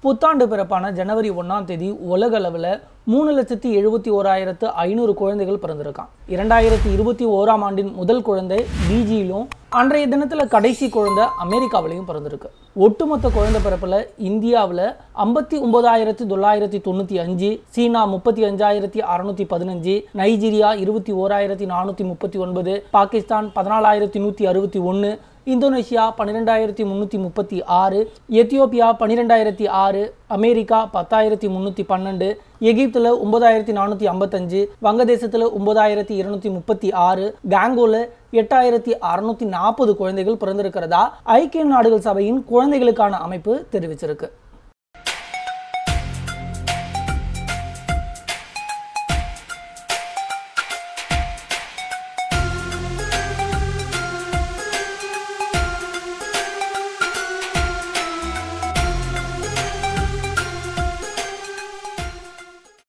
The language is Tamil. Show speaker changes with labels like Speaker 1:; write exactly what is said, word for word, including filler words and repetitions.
Speaker 1: புத்தாண்டு பிறப்பான ஜனவரி ஒன்றாம் தேதி உலக அளவில் மூணு லட்சத்தி எழுபத்தி ஓராயிரத்து ஐநூறு குழந்தைகள் பிறந்திருக்கான். இரண்டாயிரத்தி இருபத்தி ஓராம் ஆண்டின் முதல் குழந்தை பிஜியிலும் அன்றைய தினத்தில் கடைசி குழந்தை அமெரிக்காவிலையும் பிறந்திருக்கு. ஒட்டுமொத்த குழந்தை பிறப்பில் இந்தியாவில் ஐம்பத்தி ஒன்பதாயிரத்தி தொள்ளாயிரத்தி தொண்ணூற்றி அஞ்சு, சீனா முப்பத்தி அஞ்சாயிரத்தி அறுநூத்தி பதினஞ்சு, நைஜீரியா இருபத்தி ஓராயிரத்தி நானூற்றி முப்பத்தி ஒன்பது, பாகிஸ்தான் பதினாலாயிரத்தி நூற்றி அறுபத்தி ஒன்று, இந்தோனேஷியா பன்னிரெண்டாயிரத்தி முந்நூற்றி முப்பத்தி ஆறு, எத்தியோப்பியா பன்னிரெண்டாயிரத்தி ஆறு, அமெரிக்கா பத்தாயிரத்தி முந்நூற்றி பன்னெண்டு, எகிப்தில் ஒன்பதாயிரத்தி நானூற்றி ஐம்பத்தஞ்சு, வங்கதேசத்தில் ஒன்பதாயிரத்தி இருநூற்றி முப்பத்தி ஆறு, காங்கோவில் எட்டாயிரத்தி அறுநூற்றி நாற்பது குழந்தைகள் பிறந்திருக்கிறதா ஐக்கிய நாடுகள் சபையின் குழந்தைகளுக்கான அமைப்பு தெரிவிச்சிருக்கு.